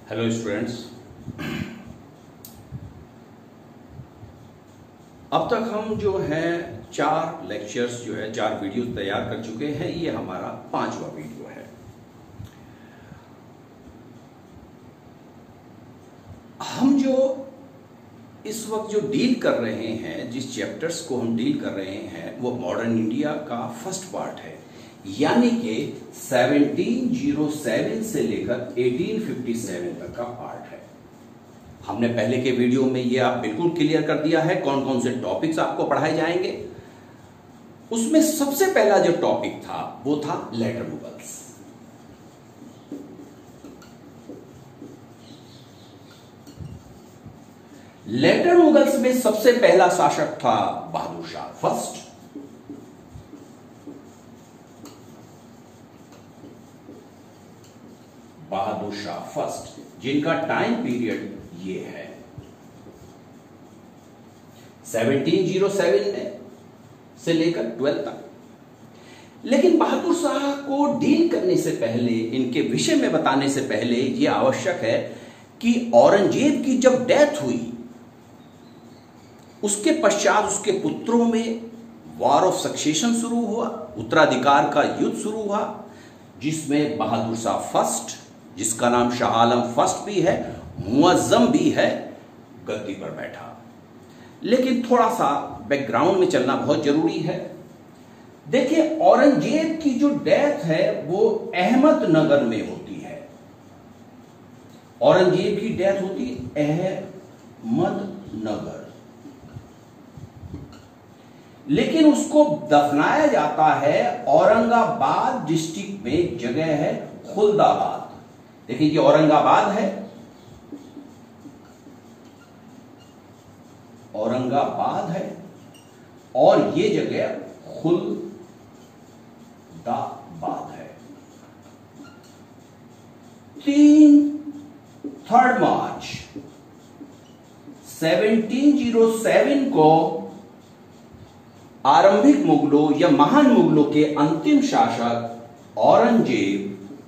Hello students, अब तक हम जो है 4 लेक्चर्स जो है 4 वीडियो तैयार कर चुके हैं। ये हमारा 5वां वीडियो है। हम जो इस वक्त जो डील कर रहे हैं, जिस चैप्टर्स को हम डील कर रहे हैं, वो मॉडर्न इंडिया का फर्स्ट पार्ट है, यानी कि 1707 से लेकर 1857 तक का पार्ट है। हमने पहले के वीडियो में ये आप बिल्कुल क्लियर कर दिया है कौन कौन से टॉपिक्स आपको पढ़ाए जाएंगे। उसमें सबसे पहला जो टॉपिक था वो था लेटर मुगल्स। लेटर मुगल्स में सबसे पहला शासक था बहादुर शाह फर्स्ट। बहादुर शाह फर्स्ट, जिनका टाइम पीरियड ये है 1707 में से लेकर 12 तक। लेकिन बहादुर शाह को डील करने से पहले, इनके विषय में बताने से पहले यह आवश्यक है कि औरंगजेब की जब डेथ हुई, उसके पश्चात उसके पुत्रों में वॉर ऑफ सक्सेशन शुरू हुआ, उत्तराधिकार का युद्ध शुरू हुआ, जिसमें बहादुर शाह फर्स्ट, जिसका नाम शाह आलम फर्स्ट भी है, मुअज्जम भी है, गद्दी पर बैठा। लेकिन थोड़ा सा बैकग्राउंड में चलना बहुत जरूरी है। देखिए, औरंगजेब की जो डेथ है वो अहमदनगर में होती है। औरंगजेब की डेथ होती अहमदनगर, लेकिन उसको दफनाया जाता है औरंगाबाद डिस्ट्रिक्ट में, जगह है खुलदाबाद। देखिए, ये औरंगाबाद है, औरंगाबाद है, और ये जगह खुलदाबाद है। 3 मार्च 1707 को आरंभिक मुगलों या महान मुगलों के अंतिम शासक औरंगजेब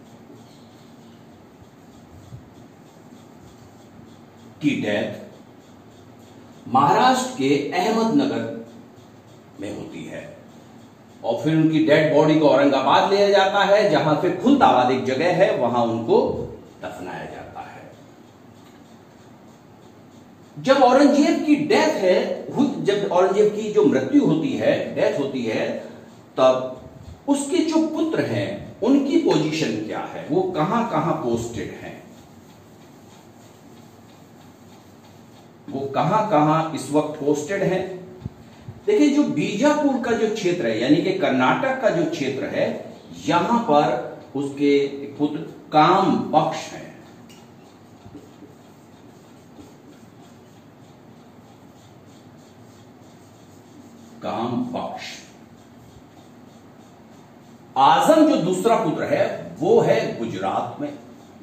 की डेथ महाराष्ट्र के अहमदनगर में होती है, और फिर उनकी डेड बॉडी को औरंगाबाद ले जाता है, जहां पे खुलदाबाद एक जगह है, वहां उनको दफनाया जाता है। जब औरंगजेब की डेथ है, जब औरंगजेब की जो मृत्यु होती है, डेथ होती है, तब उसके जो पुत्र हैं उनकी पोजीशन क्या है, वो कहां कहां पोस्टेड हैं, वो कहां कहां इस वक्त पोस्टेड है। देखिए, जो बीजापुर का जो क्षेत्र है, यानी कि कर्नाटक का जो क्षेत्र है, यहां पर उसके पुत्र काम बख्श हैं। काम बख्श। आजम जो दूसरा पुत्र है वो है गुजरात में,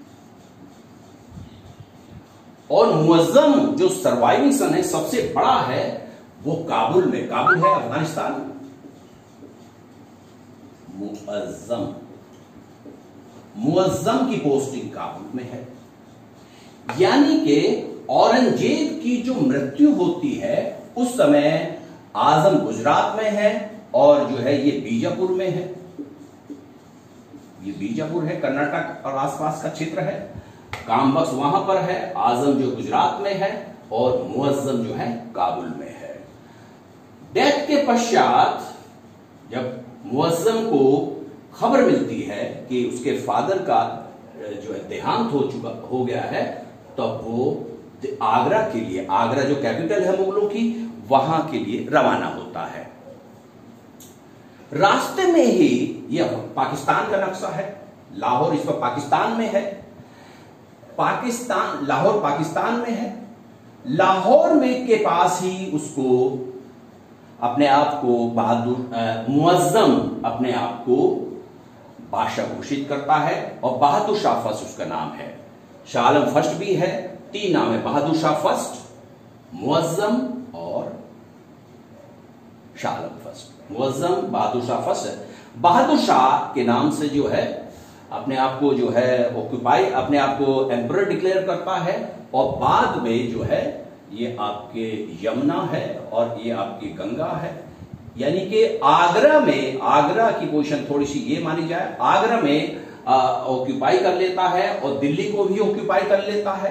और मुअज्जम जो सर्वाइविंग सन है, सबसे बड़ा है, वो काबुल में। काबुल है अफगानिस्तान। मुअज्जम की पोस्टिंग काबुल में है। यानी कि औरंगजेब की जो मृत्यु होती है उस समय आजम गुजरात में है, और जो है ये बीजापुर में है। ये बीजापुर है, कर्नाटक और आसपास का क्षेत्र है। कामबख्श वहां पर है, आजम जो गुजरात में है, और मुअज्जम जो है काबुल में है। डेथ के पश्चात जब मुअज्जम को खबर मिलती है कि उसके फादर का जो है देहांत हो गया है, तब वो आगरा के लिए, आगरा जो कैपिटल है मुगलों की, वहां के लिए रवाना होता है। रास्ते में ही यह पाकिस्तान का नक्शा है, लाहौर इस पर पाकिस्तान में है, पाकिस्तान, लाहौर पाकिस्तान में है। लाहौर में के पास ही उसको अपने आप को मुअज्जम अपने आप को बादशाह घोषित करता है, और बहादुर शाह फर्स्ट उसका नाम है। शाह आलम फर्स्ट भी है, 3 नाम है, बहादुर शाह फर्स्ट, मुअज्जम और शाह आलम फर्स्ट। मुअज्जम बहादुर शाह फर्स्ट है। बहादुर शाह के नाम से जो है अपने आप को जो है ऑक्यूपाई, अपने आप को एम्परर डिक्लेयर करता है, और बाद में जो है ये आपके यमुना है और ये आपकी गंगा है। यानी कि आगरा में, आगरा की पोजीशन थोड़ी सी ये मानी जाए, आगरा में ऑक्यूपाई कर लेता है और दिल्ली को भी ऑक्यूपाई कर लेता है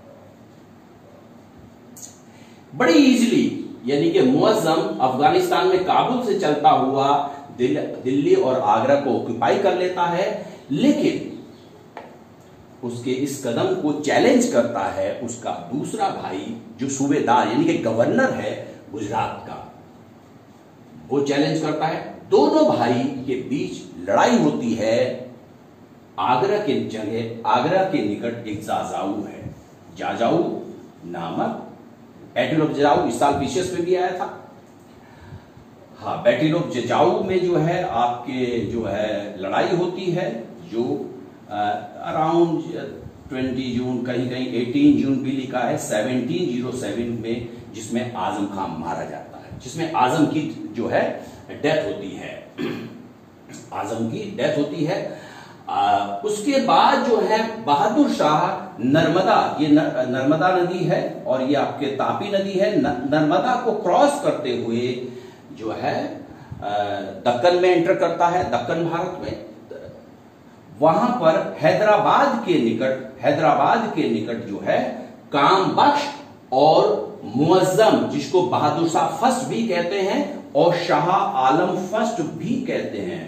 बड़ी इजीली। यानी कि मुअज्जम अफगानिस्तान में काबुल से चलता हुआ दिल्ली और आगरा को ऑक्यूपाई कर लेता है, लेकिन उसके इस कदम को चैलेंज करता है उसका दूसरा भाई जो सूबेदार यानी कि गवर्नर है गुजरात का, वो चैलेंज करता है। दोनों भाई के बीच लड़ाई होती है। आगरा के जगह, आगरा के निकट एक जाजाऊ है, जाजाऊ नामक, बैटल ऑफ जजाऊ इस साल पीसीएस में भी आया था। हाँ, बैटल ऑफ जजाऊ में जो है आपके जो है लड़ाई होती है, जो अराउंड 20 जून, कहीं कहीं 18 जून भी लिखा है, 1707 में, जिसमें आजम खान मारा जाता है, जिसमें आजम की जो है डेथ होती है, आजम की डेथ होती है। उसके बाद जो है बहादुर शाह नर्मदा, ये नर्मदा नदी है और ये आपके तापी नदी है, नर्मदा को क्रॉस करते हुए जो है दक्कन में एंटर करता है, दक्कन भारत में। वहां पर हैदराबाद के निकट जो है कामबख्श और मुअज्जम, जिसको बहादुर शाह फर्स्ट भी कहते हैं और शाह आलम फर्स्ट भी कहते हैं,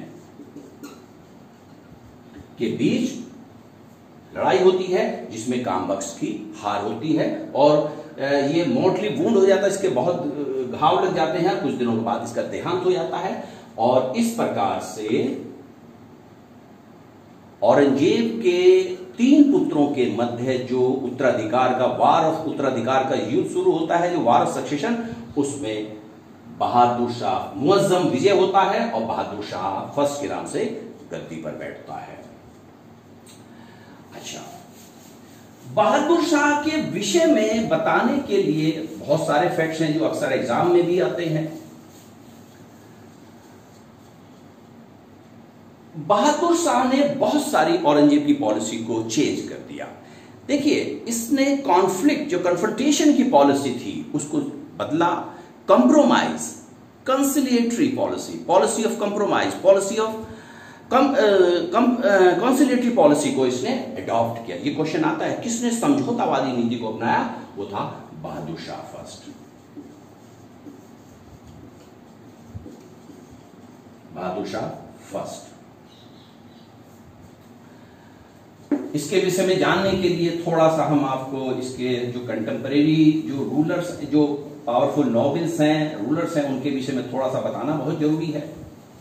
के बीच लड़ाई होती है, जिसमें कामबख्श की हार होती है और ये मोर्टली वुंड हो जाता है, इसके बहुत घाव लग जाते हैं, कुछ दिनों के बाद इसका देहांत हो जाता है। और इस प्रकार से औरंगजेब के 3 पुत्रों के मध्य जो उत्तराधिकार का वार ऑफ उत्तराधिकार का युद्ध शुरू होता है, जो वार ऑफ सक्सेशन, उसमें बहादुर शाह मुअज्जम विजय होता है और बहादुर शाह फर्स्ट के नाम से गद्दी पर बैठता है। अच्छा, बहादुर शाह के विषय में बताने के लिए बहुत सारे फैक्ट्स हैं जो अक्सर एग्जाम में भी आते हैं। बहादुर शाह ने बहुत सारी औरंगजेब की पॉलिसी को चेंज कर दिया। देखिए, इसने कॉन्फ्लिक्ट, जो कन्फ्रंटेशन की पॉलिसी थी, उसको बदला, compromise, conciliatory policy, policy of compromise, policy of conciliatory policy को इसने अडॉप्ट किया। ये क्वेश्चन आता है, किसने समझौतावादी नीति को अपनाया? वो था बहादुर शाह फर्स्ट। बहादुर शाह फर्स्ट। इसके विषय में जानने के लिए थोड़ा सा हम आपको इसके जो कंटेम्परेरी जो रूलर्स, जो पावरफुल नॉबल्स हैं, रूलर्स हैं, उनके विषय में थोड़ा सा बताना बहुत जरूरी है।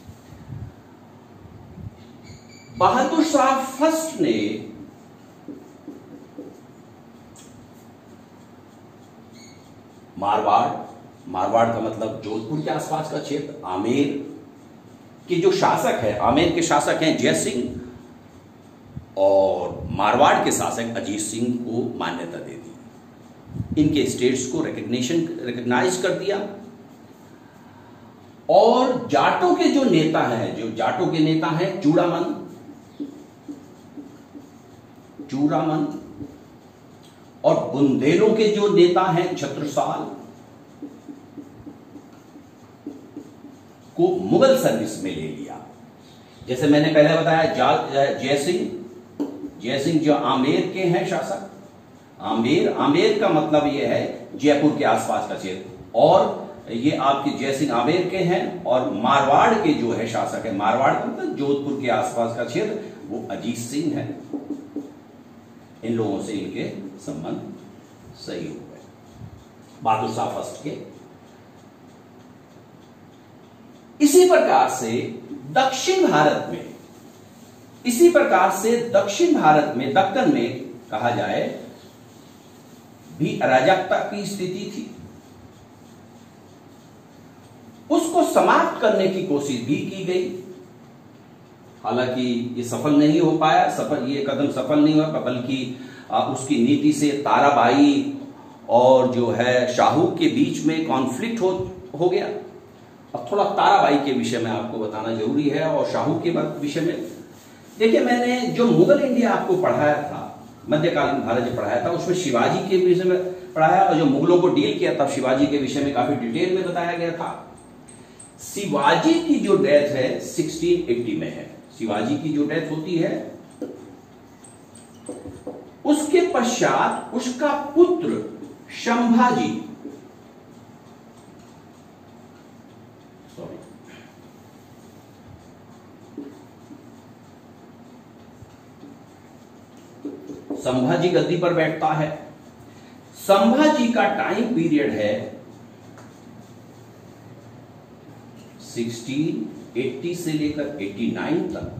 बहादुर शाह फर्स्ट ने मारवाड़ का मतलब जोधपुर के आसपास का क्षेत्र, आमेर के जो शासक है, आमेर के शासक हैं जय सिंह, और मारवाड़ के शासक अजीत सिंह को मान्यता दे दी। इनके स्टेट्स को रिकग्नाइज कर दिया। और जाटों के जो नेता हैं, जो जाटों के नेता हैं चूड़ामन और बुंदेलों के जो नेता हैं छत्रसाल, को मुगल सर्विस में ले लिया। जैसे मैंने पहले बताया, जय सिंह जो आमेर के हैं शासक, आमेर का मतलब यह है जयपुर के आसपास का क्षेत्र, और ये आपके जय सिंह आमेर के हैं। और मारवाड़ के जो है शासक है, मारवाड़ का मतलब जोधपुर के आसपास का क्षेत्र, वो अजीत सिंह है। इन लोगों से इनके संबंध सही हो गए बहादुर शाह फर्स्ट के। इसी प्रकार से दक्षिण भारत में दक्कन में कहा जाए भी अराजकता की स्थिति थी। उसको समाप्त करने की कोशिश भी की गई, हालांकि ये सफल नहीं हो पाया, ये कदम सफल नहीं हुआ, बल्कि उसकी नीति से ताराबाई और जो है शाहू के बीच में कॉन्फ्लिक्ट हो गया। अब थोड़ा ताराबाई के विषय में आपको बताना जरूरी है और शाहू के विषय में। देखिए, मैंने जो मुगल इंडिया आपको पढ़ाया था, मध्यकालीन भारत जो पढ़ाया था, उसमें शिवाजी के विषय में पढ़ाया, और जो मुगलों को डील किया था शिवाजी के विषय में काफी डिटेल में बताया गया था। शिवाजी की जो डेथ है 1680 में है। शिवाजी की जो डेथ होती है, उसके पश्चात उसका पुत्र संभाजी, संभाजी गद्दी पर बैठता है। संभाजी का टाइम पीरियड है 1680 से लेकर 89 तक।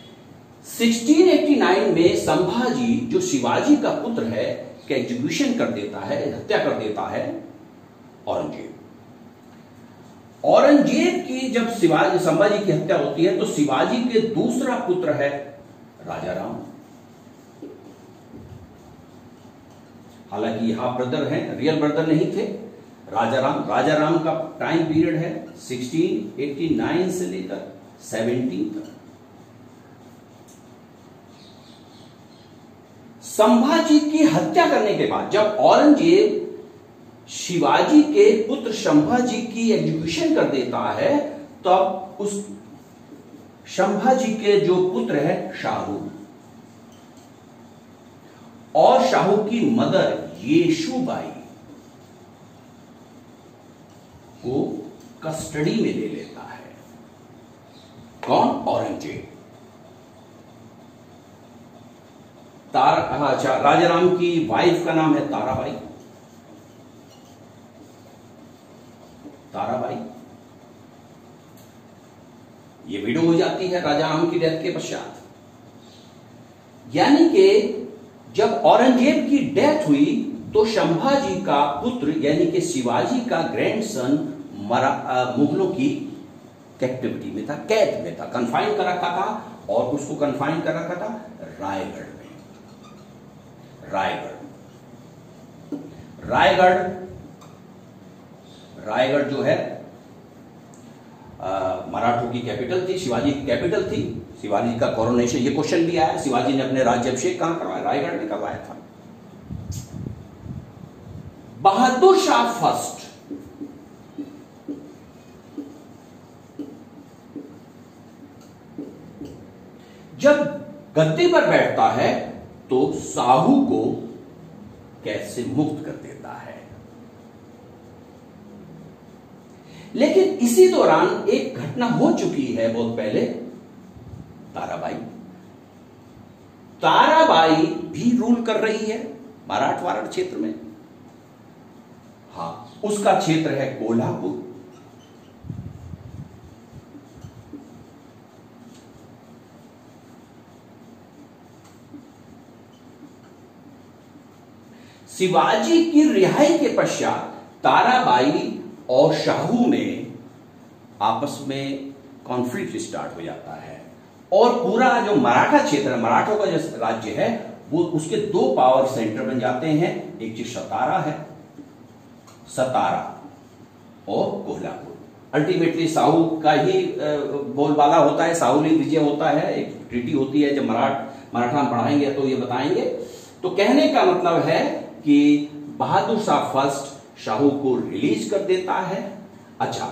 1689 में संभाजी जो शिवाजी का पुत्र है का एग्जीक्यूशन कर देता है, हत्या कर देता है औरंगजेब। औरंगजेब की जब संभाजी की हत्या होती है तो शिवाजी के दूसरा पुत्र है राजाराम। हालांकि हाफ ब्रदर हैं, रियल ब्रदर नहीं थे। राजाराम का टाइम पीरियड है 1689 से लेकर 17 तक। संभाजी की हत्या करने के बाद जब औरंगजेब शिवाजी के पुत्र संभाजी की एग्जीक्यूशन कर देता है, तब उस संभाजी के जो पुत्र है शाहू और शाहू की मदर येशुबाई को कस्टडी में ले लेता है। कौन? औरंगजेब। अच्छा, राजाराम की वाइफ का नाम है ताराबाई। ये विडो हो जाती है राजाराम की डेथ के पश्चात। यानी कि जब औरंगजेब की डेथ हुई तो संभाजी का पुत्र यानी कि शिवाजी का ग्रैंडसन मुगलों की कैप्टिविटी में था, कैद में था, कन्फाइन कर रखा था, और उसको कन्फाइन कर रखा था रायगढ़ में। रायगढ़ जो है मराठों की कैपिटल थी, शिवाजी की कैपिटल थी। शिवाजी का कोरोनेशन, ये क्वेश्चन भी आया, शिवाजी ने अपने राज्याभिषेक कहां करवाया? रायगढ़ में करवाया था। बहादुर शाह फर्स्ट जब गद्दी पर बैठता है तो साहू को कैद से मुक्त कर देता है। लेकिन इसी दौरान एक घटना हो चुकी है बहुत पहले। ताराबाई भी रूल कर रही है मराठवाड़ा क्षेत्र में। हाँ, उसका क्षेत्र है कोल्हापुर। शिवाजी की रिहाई के पश्चात ताराबाई और शाहू में आपस में कॉन्फ्लिक्ट स्टार्ट हो जाता है, और पूरा जो मराठा क्षेत्र है, मराठों का जो राज्य है, वो उसके दो पावर सेंटर बन जाते हैं। एक चीज सतारा और कोल्हापुर। अल्टीमेटली साहू का ही बोलबाला होता है, साहूली विजय होता है। एक ट्रीटी होती है, जब मराठा हम पढ़ाएंगे तो ये बताएंगे। तो कहने का मतलब है कि बहादुर शाह फर्स्ट शाहू को रिलीज कर देता है। अच्छा,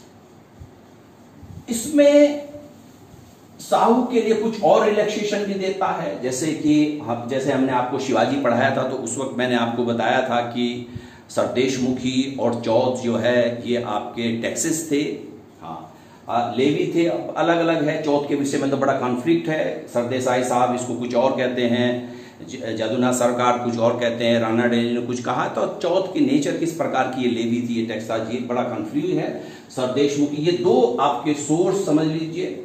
इसमें साहू के लिए कुछ और रिलैक्सेशन भी देता है, जैसे हमने आपको शिवाजी पढ़ाया था तो उस वक्त मैंने आपको बताया था कि सरदेशमुखी और चौथ जो है ये आपके टैक्सेस थे। हाँ, लेवी थे, अलग अलग है। चौथ के विषय में तो बड़ा कॉन्फ्लिक्ट है। सरदेसाई साहब इसको कुछ और कहते हैं, जादूनाथ सरकार कुछ और कहते हैं, राणा डेली ने कुछ कहा। तो चौथ की नेचर किस प्रकार की ये लेवी थी, ये टैक्स था, ये बड़ा कंफ्यूज है। सरदेशमुखी, ये दो आपके सोर्स समझ लीजिए,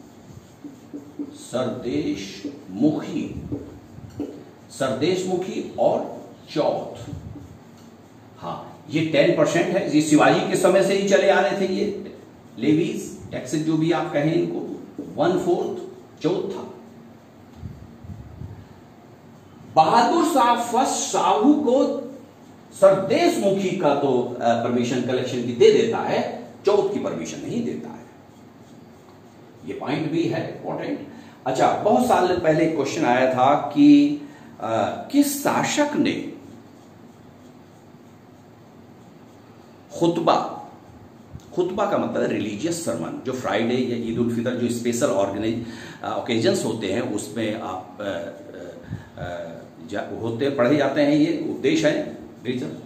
सरदेशमुखी और चौथ। हाँ, ये 10% है, ये शिवाजी के समय से ही चले आ रहे थे। ये लेवीज टैक्सेस जो भी आप कहें इनको, 1/4 चौथ था। बहादुर शाह फर्स्ट साहू को सरदेशमुखी का तो परमिशन कलेक्शन की दे देता है, चौथ की परमिशन नहीं देता है। ये पॉइंट भी है इंपॉर्टेंट। अच्छा, बहुत साल पहले क्वेश्चन आया था कि किस शासक ने खुतबा का मतलब रिलीजियस सरमन, जो फ्राइडे या ईद उल फितर जो स्पेशल ओकेजन्स होते हैं उसमें आप होते पढ़े जाते हैं, ये उद्देश्य है रीजन।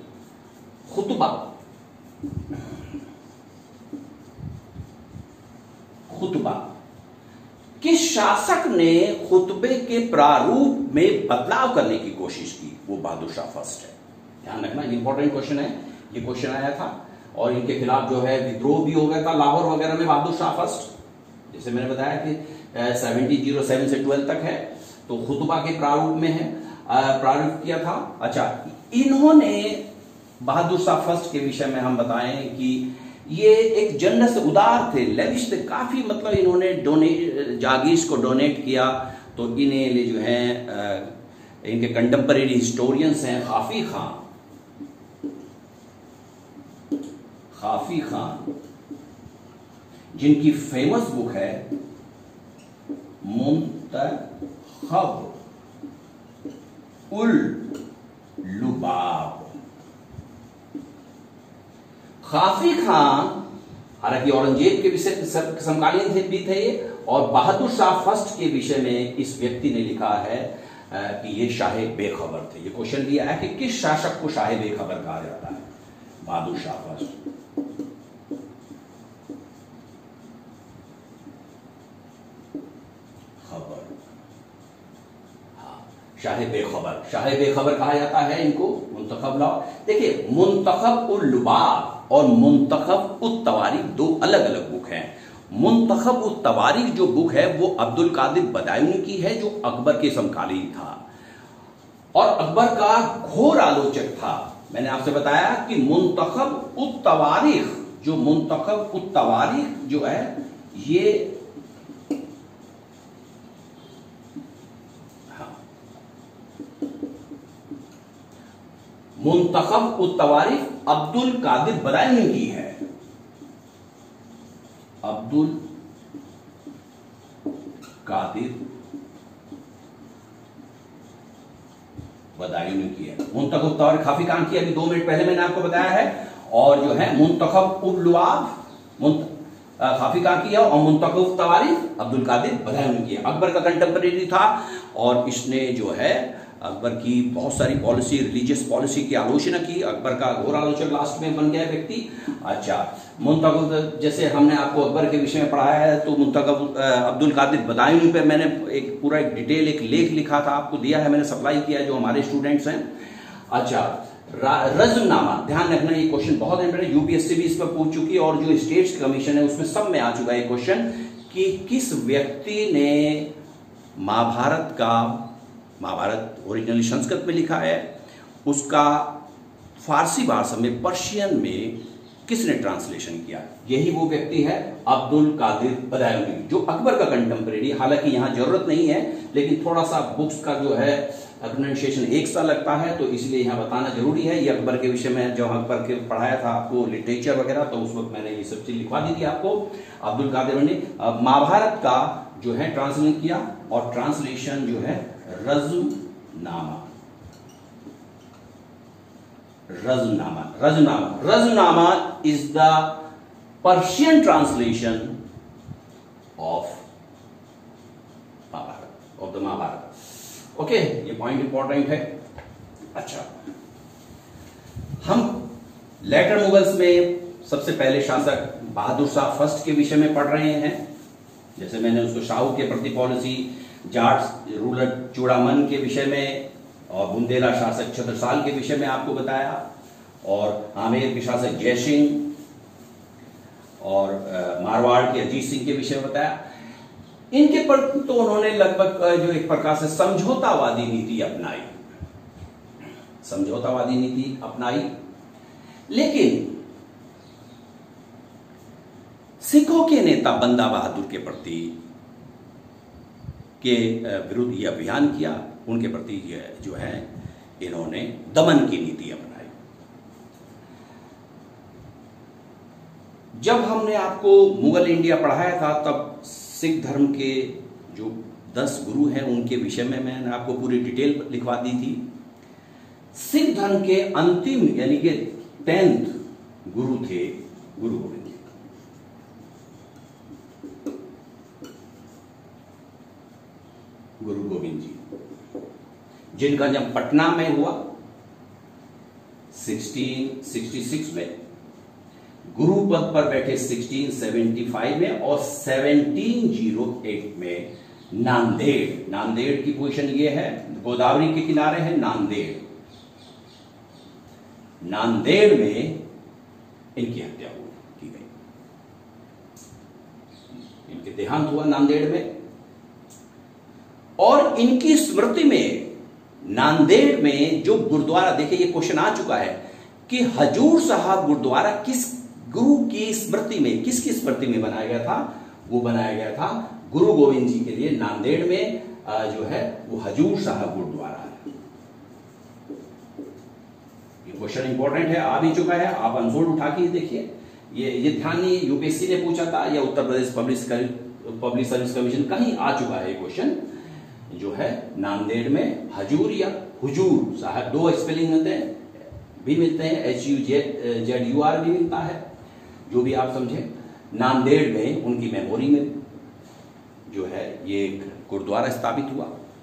खुतबा किस शासक ने खुतबे के प्रारूप में बदलाव करने की कोशिश की? वो बहादुर शाह फर्स्ट है। ध्यान रखना, इंपॉर्टेंट क्वेश्चन है, ये क्वेश्चन आया था और इनके खिलाफ जो है विद्रोह भी हो गया था लाहौर वगैरह में। बहादुर शाह फर्स्ट, जैसे मैंने बताया कि 1707 से 12 तक है, तो खुतबा के प्रारूप में है, प्रारूप किया था। अच्छा, इन्होंने बहादुर शाह फर्स्ट के विषय में हम बताएं कि ये एक जनरस उदार थे, लेविश थे, काफी मतलब इन्होंने जागीर को डोनेट किया। तो इन्हें जो है इनके कंटेम्परेरी हिस्टोरियंस हैं खाफी खान, जिनकी फेमस बुक है मुंतखब उल लुबाब। खाफी खान हालांकि औरंगजेब के विषय समकालीन भी थे ये, और बहादुर शाह फर्स्ट के विषय में इस व्यक्ति ने लिखा है कि ये शाह बेखबर थे। ये क्वेश्चन भी आया कि किस शासक को शाह बेखबर कहा जाता है? बहादुर शाह फर्स्ट। शाह बेखबर कहा जाता है इनको। मुंतखब लॉ, देखिए मुंतखब उल लुबाब और मुंतखब उत तवारीख दो अलग अलग बुक हैं। मुंतखब उत तवारीख जो बुक है वो अब्दुल कादिर बदायूनी की है, जो अकबर के समकालीन था और अकबर का घोर आलोचक था। मैंने आपसे बताया कि मुंतखब उत तवारीख जो है ये मुंतखब उत तवारीख अब्दुल कादिर बदायूनी की है। अब्दुल कादिर बदायूनी की है। मुंतखब तवारीख खाफी खान की, अभी 2 मिनट पहले मैंने आपको बताया है। और जो है मुंतखब उल लुबाब खाफी खान की है और मुंतखब तवारीख अब्दुल कादिर बदायूनी की है। अकबर का कंटेम्परेरी था और इसने जो है अकबर की बहुत सारी पॉलिसी, रिलीजियस पॉलिसी की आलोचना की। अकबर का घोर आलोचक लास्ट में बन गया व्यक्ति। अच्छा, मुंतखब जैसे हमने आपको अकबर के विषय में पढ़ाया है, तो मुंतखब अब्दुल कादिर बदायूनी पे मैंने एक पूरा डिटेल एक लेख लिखा था, आपको दिया है, मैंने सप्लाई किया है जो हमारे स्टूडेंट्स हैं। अच्छा, रज़्मनामा, ध्यान रखना ये क्वेश्चन बहुत इंपॉर्टेंट, यूपीएससी भी इस पर पूछ चुकी है और जो स्टेट्स कमीशन है उसमें सब में आ चुका है ये क्वेश्चन कि किस व्यक्ति ने महाभारत ओरिजिनली संस्कृत में लिखा है, उसका फारसी भाषा में, पर्शियन में किसने ट्रांसलेशन किया? यही वो व्यक्ति है अब्दुल कादिर बदायूनी, जो अकबर का कंटेम्परेरी। हालांकि यहां जरूरत नहीं है, लेकिन थोड़ा सा बुक्स का जो है प्रोनाउंसिएशन एक सा लगता है, तो इसलिए यहां बताना जरूरी है। ये अकबर के विषय में जब अकबर के पढ़ाया था आपको लिटरेचर वगैरह, तो उस वक्त मैंने ये सब चीज लिखवा दी थी आपको। अब्दुल कादिर ने महाभारत का जो है ट्रांसलेशन किया और ट्रांसलेशन जो है Razmnama is the Persian translation of the Mahabharata. Okay, ये पॉइंट इंपॉर्टेंट है। अच्छा, हम लेटर मुगल्स में सबसे पहले शासक बहादुर शाह फर्स्ट के विषय में पढ़ रहे हैं। जैसे मैंने उसको शाहू के प्रति पॉलिसी, जाट रूलर चूड़ामन के विषय में और बुंदेला शासक छत्रसाल के विषय में आपको बताया, और आमेर के शासक जयसिंह और मारवाड़ के अजीत सिंह के विषय में बताया। इनके पर तो उन्होंने लगभग जो एक प्रकार से समझौतावादी नीति अपनाई, लेकिन सिखों के नेता बंदा बहादुर के प्रति के विरुद्ध यह अभियान किया। उनके प्रति जो है इन्होंने दमन की नीति अपनाई। जब हमने आपको मुगल इंडिया पढ़ाया था, तब सिख धर्म के जो 10 गुरु हैं, उनके विषय में मैंने आपको पूरी डिटेल लिखवा दी थी। सिख धर्म के अंतिम यानी कि 10th गुरु थे गुरु गोविंद जी। गुरु गोविंद जी, जिनका जन्म पटना में हुआ 1666 में, गुरु पद पर बैठे 1675 में, और 1708 में नांदेड़। नांदेड़ की पोजीशन ये है, गोदावरी के किनारे है नांदेड़। नांदेड़ में इनकी हत्या की गई, इनके देहांत हुआ नांदेड़ में। और इनकी स्मृति में नांदेड़ में जो गुरुद्वारा, देखिए ये क्वेश्चन आ चुका है कि हजूर साहब गुरुद्वारा किस गुरु की स्मृति में, किसकी स्मृति में बनाया गया था? वो बनाया गया था गुरु गोविंद जी के लिए। नांदेड़ में जो है वो हजूर साहब गुरुद्वारा है। ये क्वेश्चन इंपॉर्टेंट है, आ भी चुका है, आप आंसर उठा के देखिए। ये ध्यान नहीं यूपीएससी ने पूछा था या Uttar Pradesh public service commission, कहीं आ चुका है ये क्वेश्चन, जो है नांदेड़ में हजूर या हुजूर साहब, 2 स्पेलिंग मिलते हैं, भी मिलते हैं, HUZUR भी मिलता है, जो भी आप समझे। नांदेड़ में उनकी मेमोरी में जो है ये गुरुद्वारा स्थापित हुआ।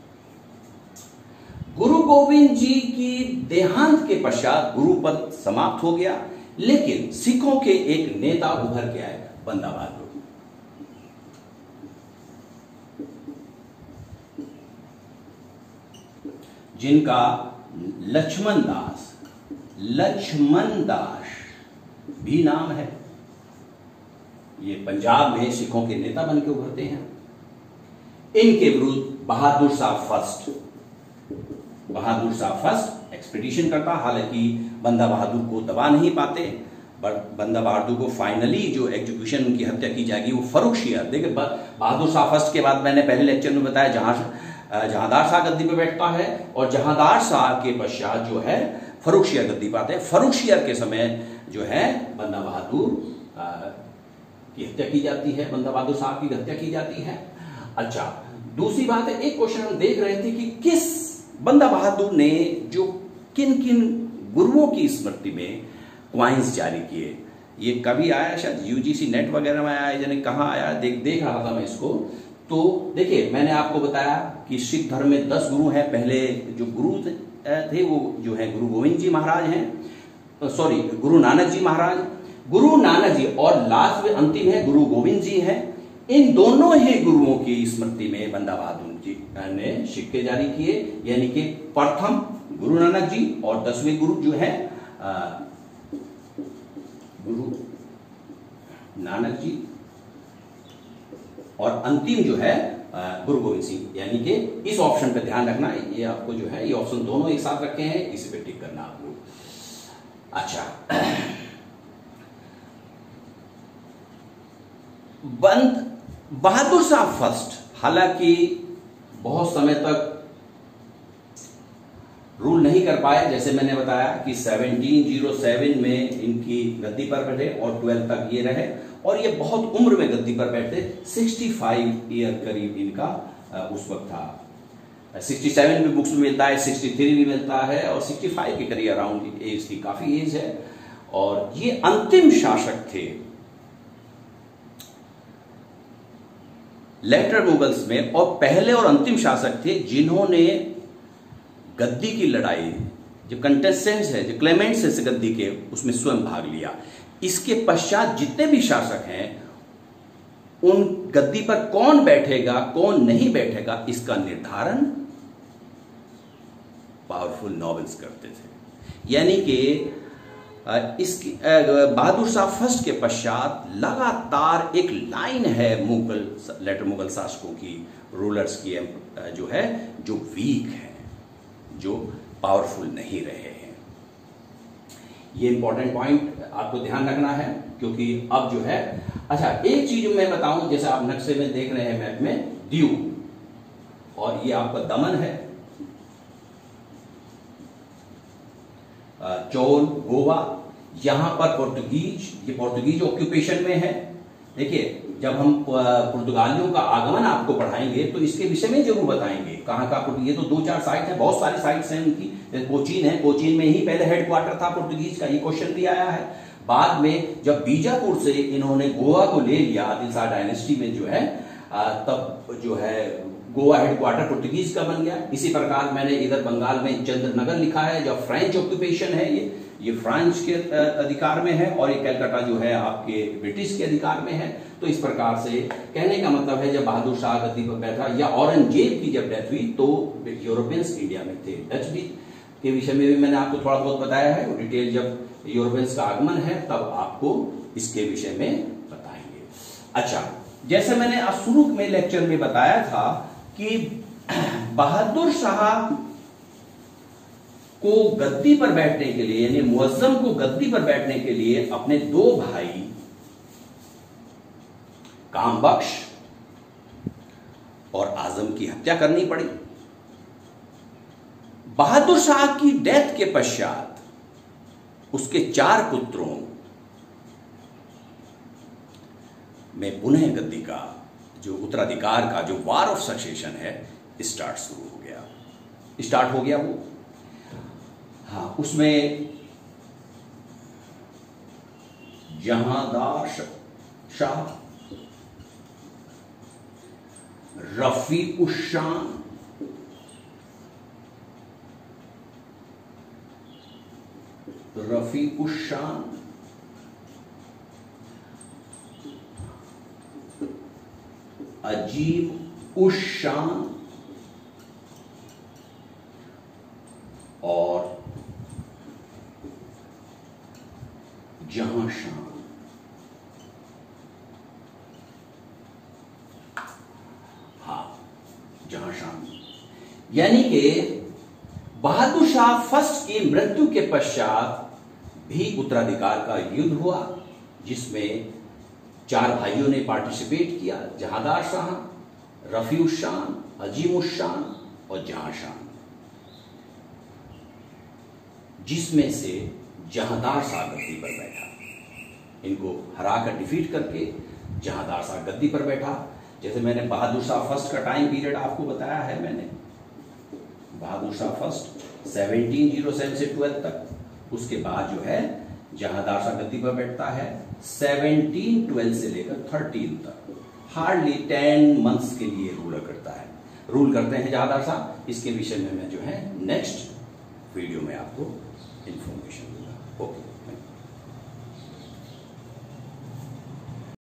गुरु गोविंद जी की देहांत के पश्चात गुरु पद समाप्त हो गया, लेकिन सिखों के एक नेता उभर के आए, बंदा बहादुर, जिनका लक्ष्मण दास भी नाम है। ये पंजाब में सिखों के नेता बन के उभरते हैं। इनके विरुद्ध बहादुर शाह फर्स्ट एक्सपीडिशन करता, हालांकि बंदा बहादुर को दबा नहीं पाते, बंदा बहादुर को फाइनली जो एग्जीक्यूशन, उनकी हत्या की जाएगी वो फर्रुखशियर। देखिए बहादुर शाह फर्स्ट के बाद मैंने पहले लेक्चर में बताया जहांदार शाह गद्दी पे बैठता है, और जहांदार शाह के पश्चात जो है फर्रुखशियर गद्दी पाते हैं। फर्रुखशियर के समय जो है बंदा बहादुर की हत्या की जाती है, बंदा बहादुर साहब की हत्या की जाती है। अच्छा, दूसरी बात है, एक क्वेश्चन हम देख रहे थे कि किस बंदा बहादुर ने जो किन किन गुरुओं की स्मृति में क्वाइंस जारी किए। ये कभी आया, शायद यूजीसी नेट वगैरह में आया, यानी कहाँ आया, देख रहा था मैं इसको। तो देखिए मैंने आपको बताया कि सिख धर्म में 10 गुरु हैं। पहले जो गुरु थे वो जो है गुरु गोविंद जी महाराज हैं, सॉरी गुरु नानक जी महाराज, गुरु नानक जी, और लास्ट में अंतिम है गुरु गोविंद जी हैं। इन दोनों ही गुरुओं की स्मृति में बंदा बहादुर जी ने सिक्के जारी किए, यानी कि प्रथम गुरु नानक जी और 10वें गुरु जो है गुरु नानक जी, और अंतिम जो है गुरु गोविंद सिंह। यानी कि इस ऑप्शन पे ध्यान रखना, ये आपको जो है ये ऑप्शन दोनों एक साथ रखे हैं, इसी पे टिक करना आप लोग। अच्छा, बहादुर शाह फर्स्ट हालांकि बहुत समय तक रूल नहीं कर पाए, जैसे मैंने बताया कि 1707 में इनकी गद्दी पर बैठे और 12 तक ये रहे, और ये बहुत उम्र में गद्दी पर बैठे, 65 ईयर करीब इनका उस वक्त था। 67 भी बुक्स में मिलता है, 63 भी मिलता है, और 65 के करीब अराउंड एज की काफी एज है। और ये अंतिम शासक थे लेटर मुगल्स में, और पहले और अंतिम शासक थे जिन्होंने गद्दी की लड़ाई, जो कंटेस्टेंट्स है, जो क्लेमेंट्स है गद्दी के, उसमें स्वयं भाग लिया। इसके पश्चात जितने भी शासक हैं, उन गद्दी पर कौन बैठेगा कौन नहीं बैठेगा इसका निर्धारण पावरफुल नॉबल्स करते थे। यानी कि इसकी बहादुर शाह फर्स्ट के पश्चात लगातार एक लाइन है मुगल शासकों की, रूलर्स की, जो है जो वीक है, जो पावरफुल नहीं रहे हैं। ये इंपॉर्टेंट पॉइंट आपको ध्यान रखना है, क्योंकि अब जो है, अच्छा एक चीज मैं बताऊं, जैसे आप नक्शे में देख रहे हैं मैप में दीव, और ये आपका दमन है, चोल, गोवा, यहां पर पोर्तुगीज, ये पोर्तुगीज ऑक्यूपेशन में है, देखिए, जब हम पुर्तगालियों का आगमन आपको पढ़ाएंगे तो इसके विषय में जरूर बताएंगे कहाँ का। ये तो 2-4 साइट है, बहुत सारी साइट्स हैं उनकी। कोचीन है, कोचीन में ही पहले हेडक्वार्टर था पुर्तगीज का, ये क्वेश्चन भी आया है। बाद में जब बीजापुर से इन्होंने गोवा को ले लिया आदिल शाह डायनेस्टी में जो है, तब जो है गोवा हेडक्वार्टर पुर्तगीज का बन गया। इसी प्रकार मैंने इधर बंगाल में चंद्रनगर लिखा है, जब फ्रेंच ऑक्यूपेशन है, ये फ्रांस के अधिकार में है, और ये कलकत्ता जो है आपके ब्रिटिश के अधिकार में है। तो इस प्रकार से कहने का मतलब है, जब बहादुर शाह गद्दी पर बैठा या औरंगजेब की जब डेथ हुई तो यूरोपियंस इंडिया में थे। डच भी के विषय में भी मैंने आपको थोड़ा बहुत बताया है, डिटेल जब यूरोपियंस का आगमन है तब आपको इसके विषय में बताएंगे। अच्छा, जैसे मैंने आज शुरू में लेक्चर में बताया था कि बहादुर शाह को गद्दी पर बैठने के लिए, यानी मुअज्जम को गद्दी पर बैठने के लिए अपने 2 भाई कामबख्श और आजम की हत्या करनी पड़ी। बहादुर शाह की डेथ के पश्चात उसके 4 पुत्रों में पुनः गद्दी का जो उत्तराधिकार का जो वार ऑफ सक्सेशन है स्टार्ट हो गया वो। हाँ, उसमें जहांदार शाह, रफीकुशान, अजीम उश शान और जहां शान। हाँ, जहां शान, यानी कि बहादुर शाह फर्स्ट की मृत्यु के पश्चात भी उत्तराधिकार का युद्ध हुआ, जिसमें 4 भाइयों ने पार्टिसिपेट किया, जहांदार शाह, रफीउश शान, अजीमुश शान और जहां शान, जिसमें से जहांदार शाह गद्दी पर बैठा। इनको हराकर डिफीट करके जहांदार शाह गद्दी पर बैठा। जैसे मैंने बहादुर शाह फर्स्ट का टाइम पीरियड आपको बताया है, मैंने बहादुर शाह फर्स्ट 1707 से 12 तक, उसके बाद जो है जहांदार शाह गद्दी पर बैठता है 1712 से लेकर 13 तक, हार्डली 10 मंथ्स के लिए रूल करते हैं जहांदार शाह। इसके विषय में मैं जो है नेक्स्ट वीडियो में आपको इंफॉर्मेशन दूंगा। ओके।